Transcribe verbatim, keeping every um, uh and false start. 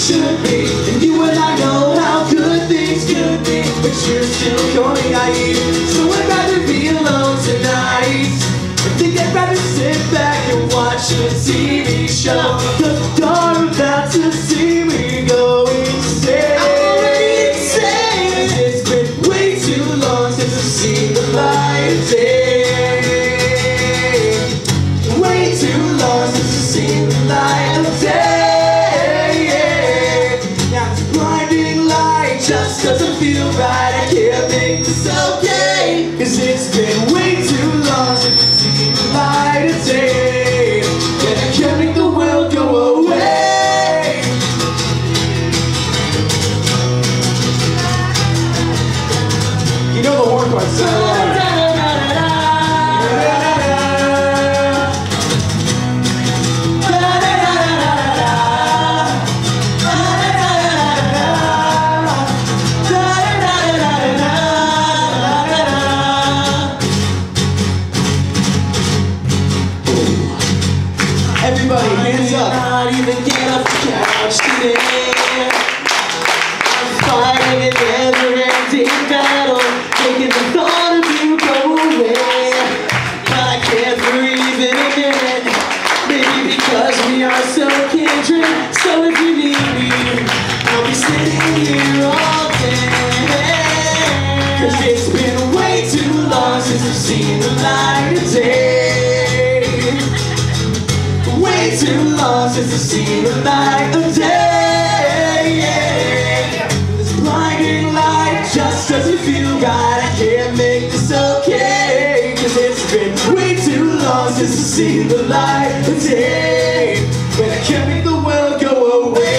should be. And you and I know how good things could be, but you're still calling naive. So I'd rather be alone tonight. I think I'd rather sit back and watch a T V show. The you're about to see me go insane. I'm already insane. It's been way too long since I've seen the light of day. Way too long since I've seen the light of day. Now it's blinding light just doesn't feel right. I can't make this okay, 'cause it's been way too long since I've seen the light of day. And I can't make the world go away. You know the horn part, so everybody, hands up. Not even get off the couch today. I'm fighting an never-ending battle, making the thought of you go away. But I can't breathe in a minute, maybe because we are so kindred. So if you need me, I'll be sitting here all day. 'Cause it's been way too long since I've seen the light of day. Way too long since I've seen the light of day. This blinding light just doesn't feel right. I can't make this okay, 'cause it's been way too long since I've seen the light of day. But I can't make the world go away.